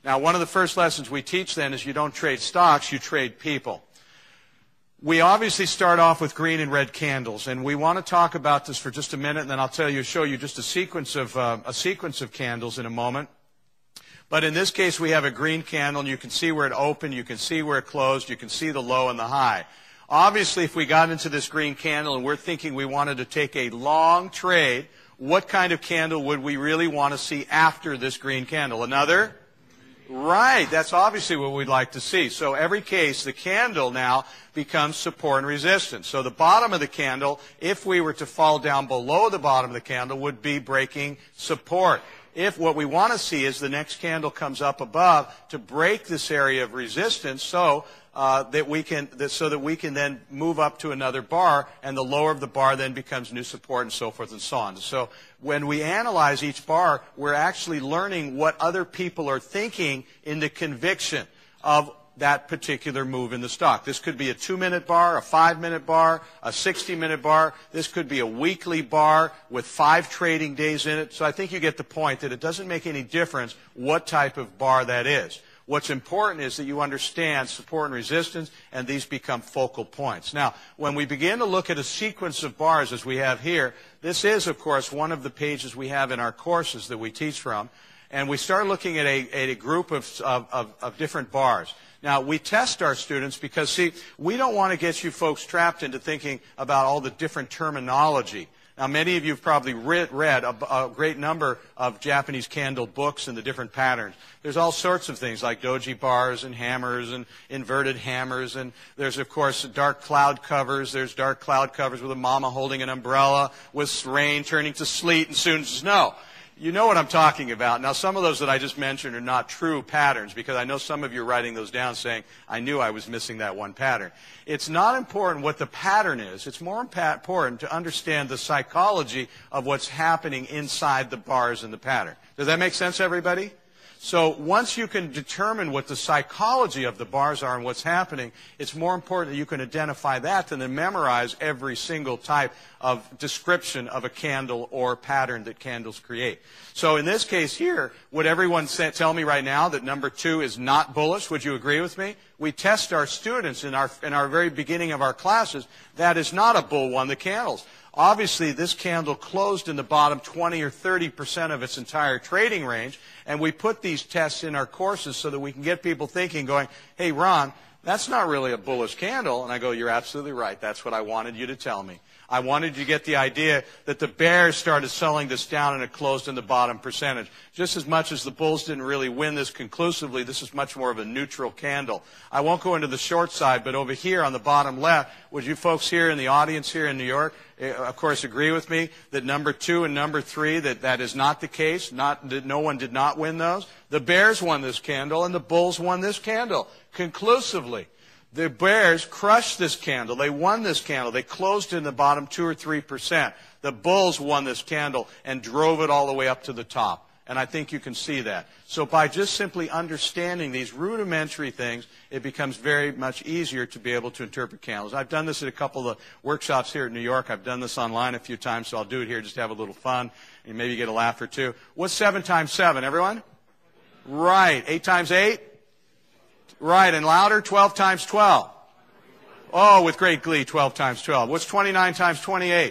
Now, one of the first lessons we teach then is you don't trade stocks, you trade people. We obviously start off with green and red candles, and we want to talk about this for just a minute, and then I'll show you just a sequence of candles in a moment. But in this case, we have a green candle, and you can see where it opened, you can see where it closed, you can see the low and the high. Obviously, if we got into this green candle and we're thinking we wanted to take a long trade, what kind of candle would we really want to see after this green candle? Another? Right, that's obviously what we'd like to see. So every case, the candle now becomes support and resistance. So the bottom of the candle, if we were to fall down below the bottom of the candle, would be breaking support. If what we want to see is the next candle comes up above to break this area of resistance so that we can then move up to another bar, and the lower of the bar then becomes new support, and so forth and so on. So when we analyze each bar, we're actually learning what other people are thinking in the conviction of that particular move in the stock. This could be a 2-minute bar, a 5-minute bar, a 60-minute bar. This could be a weekly bar with 5 trading days in it. So I think you get the point that it doesn't make any difference what type of bar that is. What's important is that you understand support and resistance, and these become focal points. Now, when we begin to look at a sequence of bars as we have here, this is, of course, one of the pages we have in our courses that we teach from, and we start looking at a group of different bars. Now, we test our students because, see, we don't want to get you folks trapped into thinking about all the different terminology. Now, many of you have probably read a great number of Japanese candle books and the different patterns. There's all sorts of things like doji bars and hammers and inverted hammers. And there's, of course, dark cloud covers. There's dark cloud covers with a mama holding an umbrella, with rain turning to sleet and soon snow. You know what I'm talking about. Now, some of those that I just mentioned are not true patterns, because I know some of you are writing those down saying, I knew I was missing that one pattern. It's not important what the pattern is. It's more important to understand the psychology of what's happening inside the bars in the pattern. Does that make sense, everybody? So once you can determine what the psychology of the bars are and what's happening, it's more important that you can identify that than to memorize every single type of description of a candle or pattern that candles create. So in this case here, would everyone tell me right now that number 2 is not bullish? Would you agree with me? We test our students in our very beginning of our classes. That is not a bull one, the candles. Obviously, this candle closed in the bottom 20 or 30% of its entire trading range, and we put these tests in our courses so that we can get people thinking, going, hey, Ron, that's not really a bullish candle. And I go, you're absolutely right. That's what I wanted you to tell me. I wanted you to get the idea that the bears started selling this down and it closed in the bottom percentage. Just as much as the bulls didn't really win this conclusively, this is much more of a neutral candle. I won't go into the short side, but over here on the bottom left, would you folks here in the audience here in New York, of course, agree with me that number 2 and number 3, that is not the case? No one did not win those. The bears won this candle and the bulls won this candle conclusively. The bears crushed this candle. They won this candle. They closed in the bottom 2 or 3%. The bulls won this candle and drove it all the way up to the top. And I think you can see that. So by just simply understanding these rudimentary things, it becomes very much easier to be able to interpret candles. I've done this at a couple of workshops here in New York. I've done this online a few times, so I'll do it here just to have a little fun and maybe get a laugh or two. What's 7 times 7, everyone? Right. 8 times 8? Right, and louder, 12 times 12. Oh, with great glee, 12 times 12. What's 29 times 28?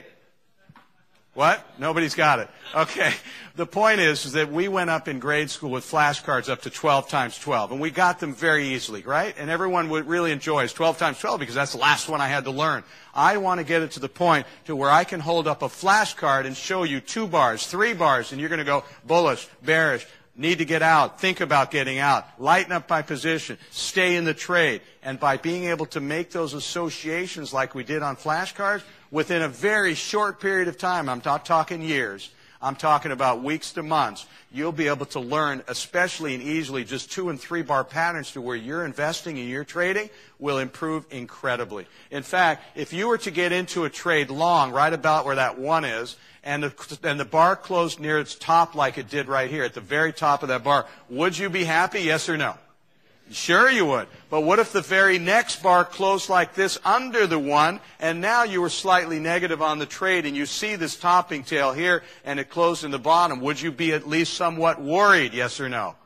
What? Nobody's got it. Okay. The point is that we went up in grade school with flashcards up to 12 times 12, and we got them very easily, right? And everyone would really enjoy 12 times 12 because that's the last one I had to learn. I want to get it to the point to where I can hold up a flashcard and show you 2 bars, 3 bars, and you're going to go bullish, bearish, need to get out, think about getting out, lighten up my position, stay in the trade. And by being able to make those associations like we did on flashcards, within a very short period of time, I'm not talking years, I'm talking about weeks to months, you'll be able to learn, especially and easily, just 2 and 3 bar patterns to where you're investing and you're trading will improve incredibly. In fact, if you were to get into a trade long, right about where that 1 is, and the bar closed near its top like it did right here, at the very top of that bar, would you be happy, yes or no? Sure you would. But what if the very next bar closed like this under the 1, and now you were slightly negative on the trade, and you see this topping tail here, and it closed in the bottom? Would you be at least somewhat worried, yes or no?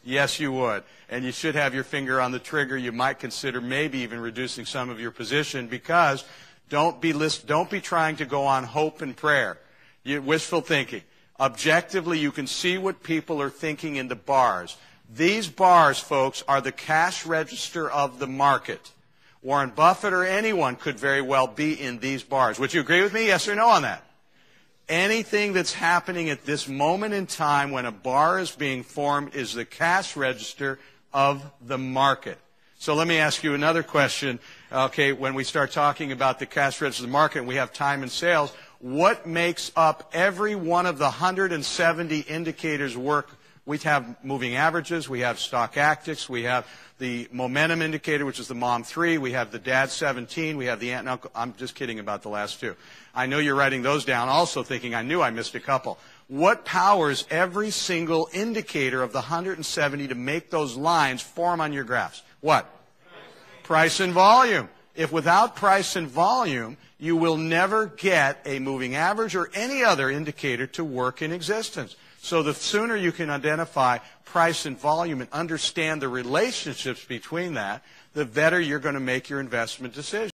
Yes, you would. And you should have your finger on the trigger. You might consider maybe even reducing some of your position, because don't be trying to go on hope and prayer. Wishful thinking. Objectively, you can see what people are thinking in the bars. These bars, folks, are the cash register of the market. Warren Buffett or anyone could very well be in these bars. Would you agree with me? Yes or no on that? Anything that's happening at this moment in time when a bar is being formed is the cash register of the market. So let me ask you another question. Okay, when we start talking about the cash register of the market and we have time and sales, what makes up every one of the 170 indicators work? We have moving averages, we have stochastics, we have the momentum indicator, which is the MOM3, we have the DAD 17, we have the aunt and uncle. I'm just kidding about the last two. I know you're writing those down also thinking I knew I missed a couple. What powers every single indicator of the 170 to make those lines form on your graphs? What? Price and volume. If without price and volume, you will never get a moving average or any other indicator to work in existence. So the sooner you can identify price and volume and understand the relationships between that, the better you're going to make your investment decision.